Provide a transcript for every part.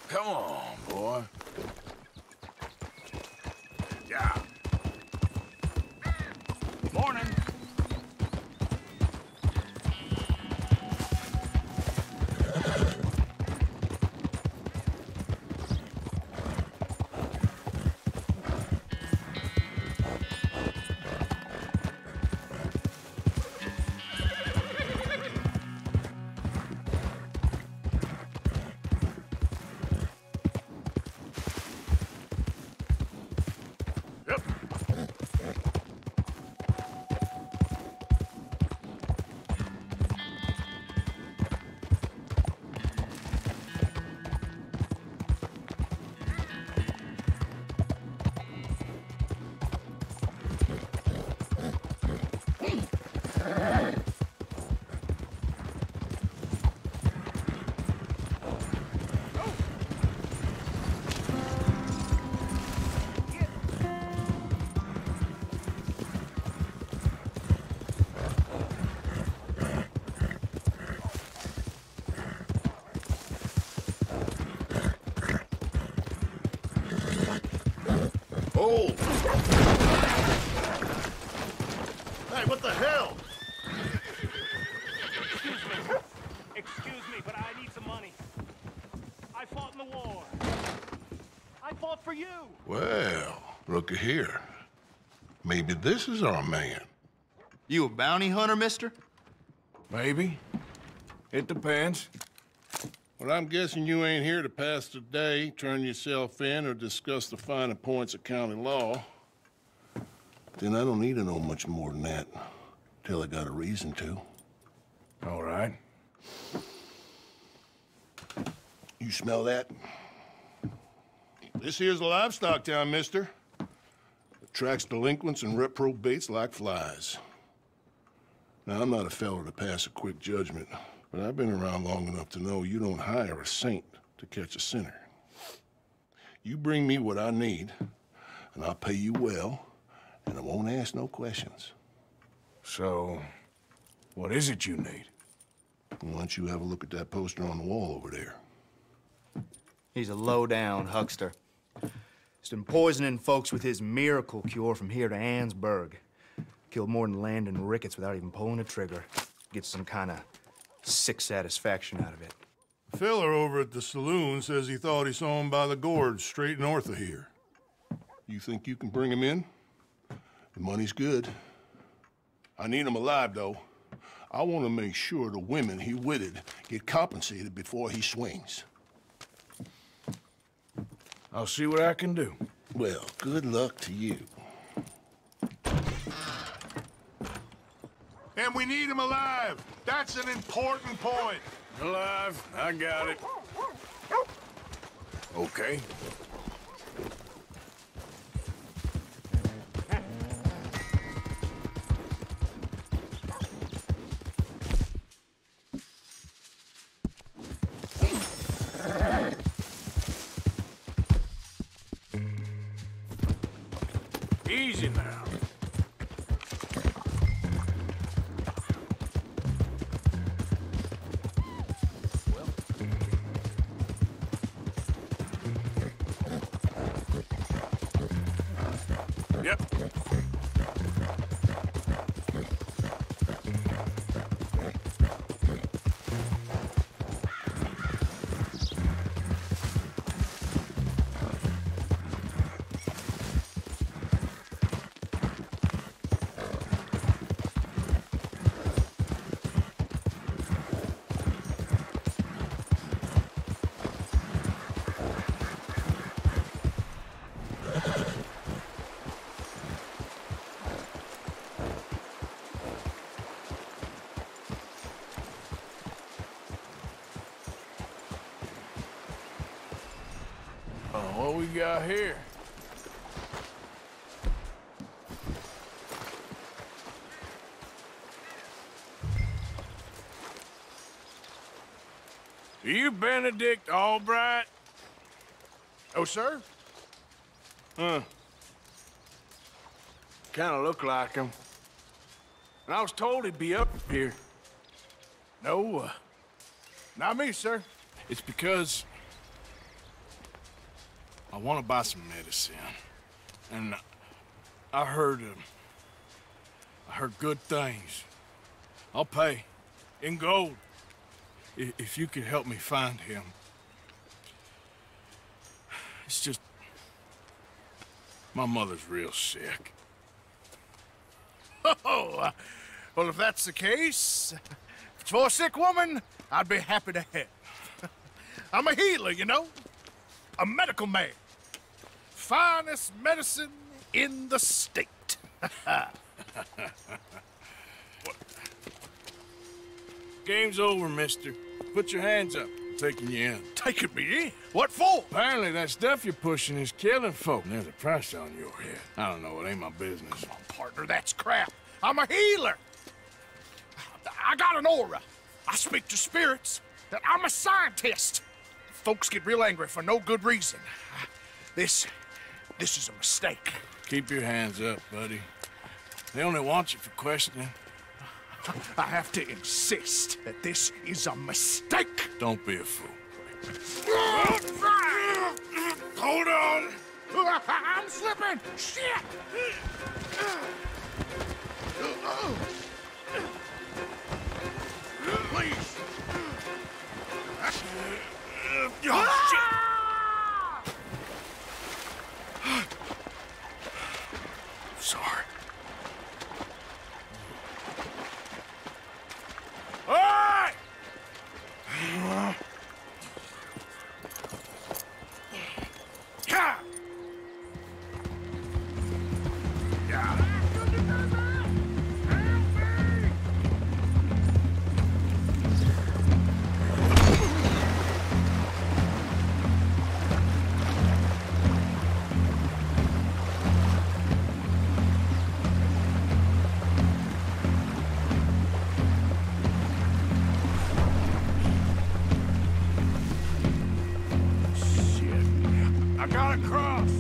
Come on, boy. Yeah. Morning. Yep. Oh! Hey, what the hell? Excuse me, but I need some money. I fought in the war. I fought for you. Well, looky here. Maybe this is our man. You a bounty hunter, mister? Maybe. It depends. Well, I'm guessing you ain't here to pass the day, turn yourself in, or discuss the finer points of county law. Then I don't need to know much more than that, till I got a reason to. All right. You smell that? This here's a livestock town, mister. Attracts delinquents and reprobates like flies. Now, I'm not a fellow to pass a quick judgment, but I've been around long enough to know you don't hire a saint to catch a sinner. You bring me what I need, and I'll pay you well, and I won't ask no questions. So, what is it you need? Why don't you have a look at that poster on the wall over there? He's a low-down huckster. He's been poisoning folks with his miracle cure from here to Annesburg. Killed more than Landon Ricketts without even pulling a trigger. Gets some kind of sick satisfaction out of it. The fella over at the saloon says he thought he saw him by the gorge straight north of here. You think you can bring him in? The money's good. I need him alive, though. I want to make sure the women he witted get compensated before he swings. I'll see what I can do. Well, good luck to you. And we need him alive. That's an important point. Alive, I got it. Okay. Easy now. Yep. What we got here? Are you Benedict Albright? Oh, sir? Huh. Kinda look like him. And I was told he'd be up here. No, not me, sir. It's because want to buy some medicine. And I heard good things. I'll pay. In gold. If you could help me find him. It's just... my mother's real sick. Oh, well, if that's the case, if it's for a sick woman, I'd be happy to help. I'm a healer, you know? A medical man. Finest medicine in the state. Game's over, mister. Put your hands up. I'm taking you in. Taking me in? What for? Apparently that stuff you're pushing is killing folk. And there's a price on your head. I don't know, it ain't my business. Oh, partner, that's crap. I'm a healer. I got an aura. I speak to spirits. I'm a scientist. Folks get real angry for no good reason. This is a mistake. Keep your hands up, buddy. They only want you for questioning. I have to insist that this is a mistake. Don't be a fool. Hold on. I'm slipping. Shit. Please. Oh, shit. Sorry. All right. I got across.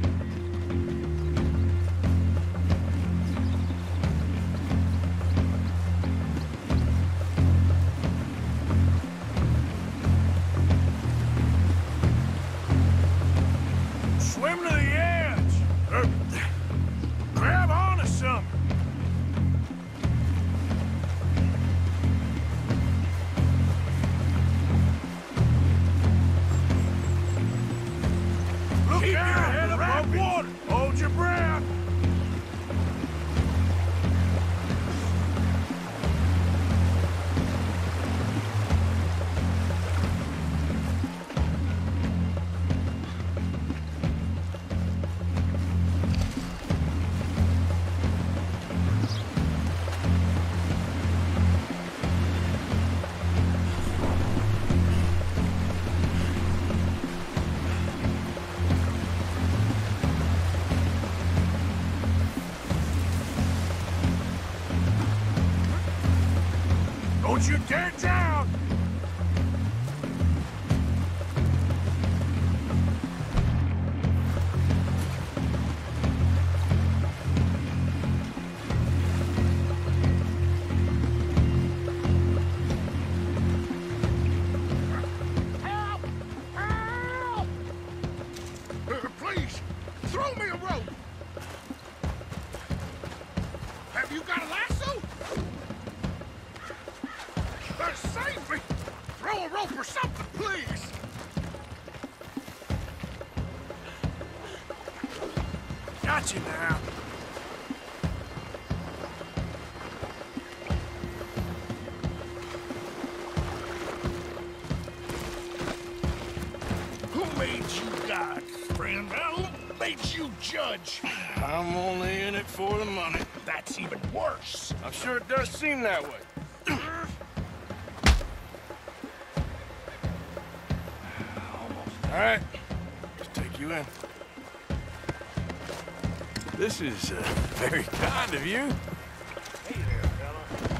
Swim to the edge. Grab onto something. Keep your head above water. Hold your breath. Don't you dare drown! Help! Help! Please, throw me a rope. Have you got a lasso? Save me! Throw a rope or something, please! Got you now. Who made you God, friend? Who made you judge? I'm only in it for the money. That's even worse. I'm sure it does seem that way. All right, let's take you in. This is very kind of you. Hey there, fella.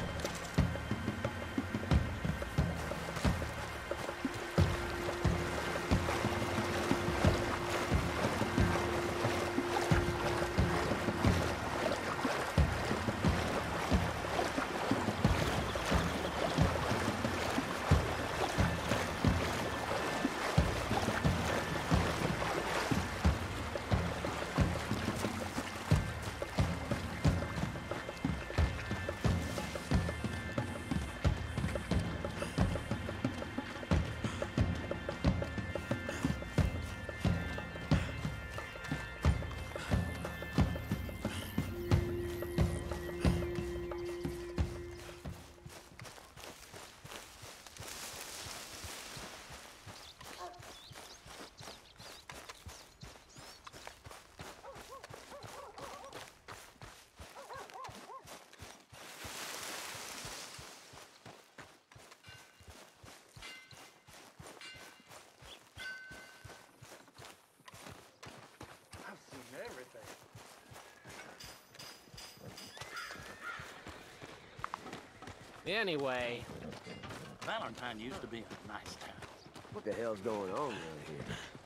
Anyway, Valentine used to be a nice town. What the hell's going on around here?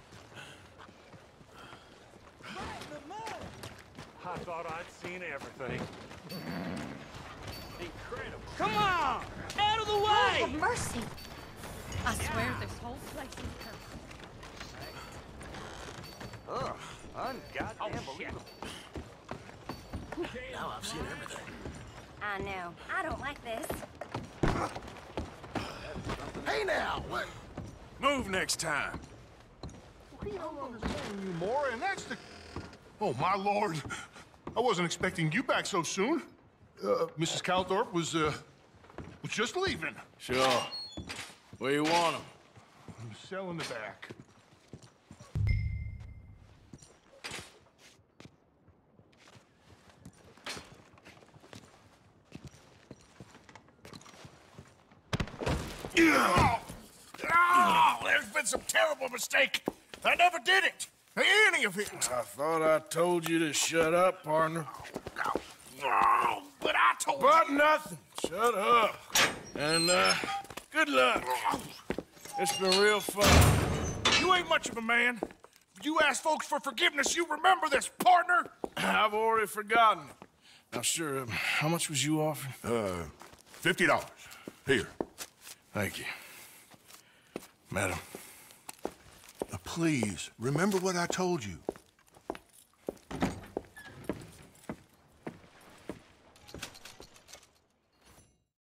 I thought I'd seen everything. Incredible. come on! Out of the way! Have mercy. I swear this whole place is cursed. Oh, ungoddamn believable. Now I've seen everything. I know. I don't like this. Hey now, what? Move next time. We don't understand you more, and that's the... Oh, my lord. I wasn't expecting you back so soon. Mrs. Calthorpe was just leaving. Sure. Where you want him? I'm selling the back. Oh, there's been some terrible mistake. I never did it. Any of it. I thought I told you to shut up, partner. Oh, but I told But you. nothing. Shut up. And, good luck. It's been real fun. You ain't much of a man. You ask folks for forgiveness, you remember this, partner? I've already forgotten. Now, sure, how much was you offering? $50. Here. Thank you. Madam. Please, remember what I told you.